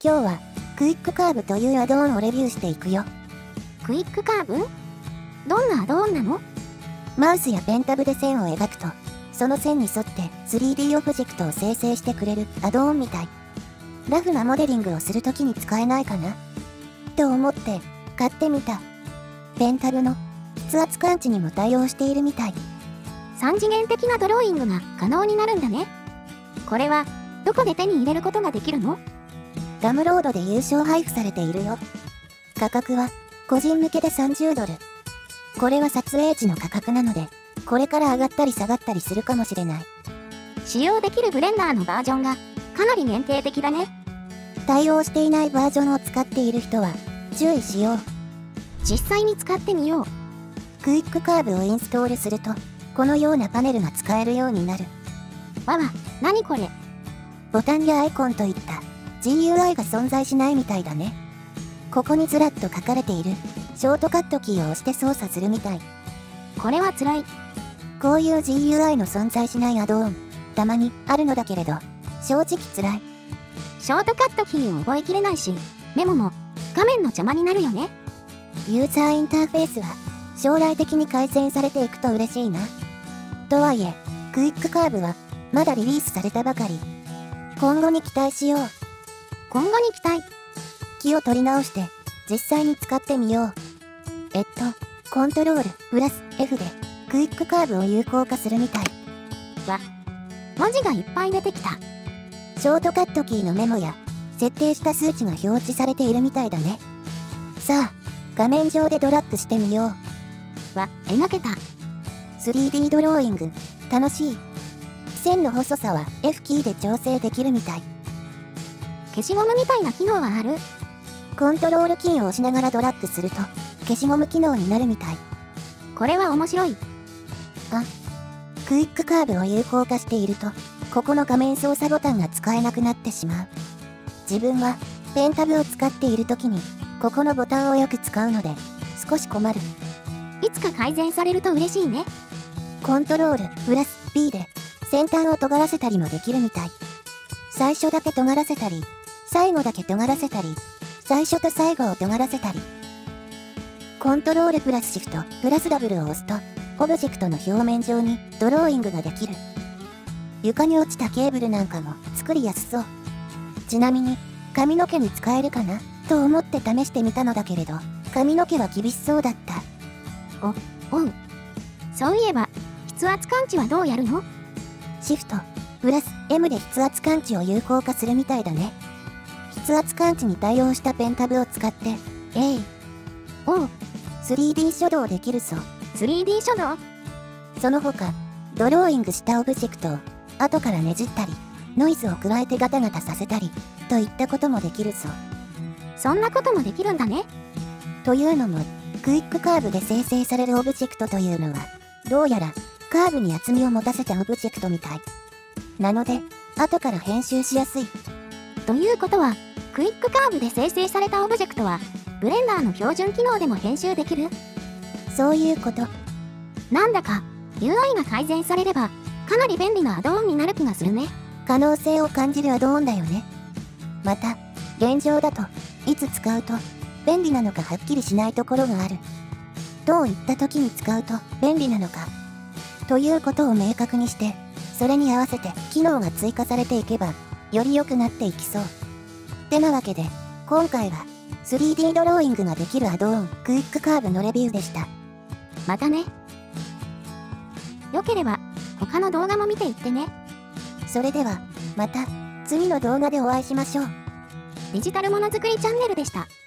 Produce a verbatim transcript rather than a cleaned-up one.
今日はクイックカーブというアドオンをレビューしていくよ。 クイックカーブ？どんなアドオンなの？ マウスやペンタブで線を描くと、その線に沿って スリーディー オブジェクトを生成してくれるアドオンみたい。ラフなモデリングをするときに使えないかなと思って買ってみた。ペンタブの筆圧感知にも対応しているみたい。 三次元的なドローイングが可能になるんだね。これはどこで手に入れることができるの？ ガムロードで有償配布されているよ。価格は個人向けでさんじゅうドル。これは撮影時の価格なので、これから上がったり下がったりするかもしれない。 使用できるブレンダーのバージョンがかなり限定的だね。 対応していないバージョンを使っている人は注意しよう。 実際に使ってみよう。 クイックカーブをインストールすると、このようなパネルが使えるようになる。 わわ、なにこれ？ ボタンやアイコンといった ジーユーアイ が存在しないみたいだね。ここにずらっと書かれているショートカットキーを押して操作するみたい。 これは辛い。 こういう ジーユーアイ の存在しないアドオン、たまにあるのだけれど、正直辛い。 ショートカットキーを覚えきれないし、メモも画面の邪魔になるよね。 ユーザーインターフェースは将来的に改善されていくと嬉しいな。とはいえ、クイックカーブはまだリリースされたばかり。今後に期待しよう。 今後に期待。 気を取り直して実際に使ってみよう。えっと、コントロールプラス F でクイックカーブを有効化するみたい。 わ、文字がいっぱい出てきた。 ショートカットキーのメモや設定した数値が表示されているみたいだね。さあ、画面上でドラッグしてみよう。 わ、描けた。 スリーディー ドローイング、楽しい。線の細さは F キーで調整できるみたい。 消しゴムみたいな機能はある？ コントロールキーを押しながらドラッグすると消しゴム機能になるみたい。 これは面白い。 あ、クイックカーブを有効化していると、ここの画面操作ボタンが使えなくなってしまう。自分はペンタブを使っている時に、ここのボタンをよく使うので、少し困る。 いつか改善されると嬉しいね。 コントロールプラス B で先端を尖らせたりもできるみたい。最初だけ尖らせたり、最後だけ尖らせたり、最初と最後を尖らせたり。コントロールプラスシフトプラス W を押すと、オブジェクトの表面上にドローイングができる。床に落ちたケーブルなんかも作りやすそう。ちなみに、髪の毛に使えるかなと思って試してみたのだけれど、髪の毛は厳しそうだった。 お、おう。そういえば、筆圧感知はどうやるの？ シフトプラス M で筆圧感知を有効化するみたいだね。筆圧感知に対応したペンタブを使って、えい。 おう。 スリーディー 書道できるぞ。 スリーディー 書道？ その他、ドローイングしたオブジェクトを後からねじったり、ノイズを加えてガタガタさせたり、といったこともできるぞ。 そんなこともできるんだね。 というのも、クイックカーブで生成されるオブジェクトというのは、どうやらカーブに厚みを持たせたオブジェクトみたい。なので、後から編集しやすい。 ということは、クイックカーブで生成されたオブジェクトは、ブレンダーの標準機能でも編集できる？ そういうこと。 なんだか、ユーアイ が改善されれば、かなり便利なアドオンになる気がするね。 可能性を感じるアドオンだよね。また、現状だと、いつ使うと、便利なのかはっきりしないところがある。どういった時に使うと便利なのか。ということを明確にして、それに合わせて機能が追加されていけば、より良くなっていきそう。ってなわけで、今回は、スリーディー ドローイングができるアドオン、クイックカーブのレビューでした。 またね。よければ、他の動画も見ていってね。 それでは、また、次の動画でお会いしましょう。 デジタルものづくりチャンネルでした。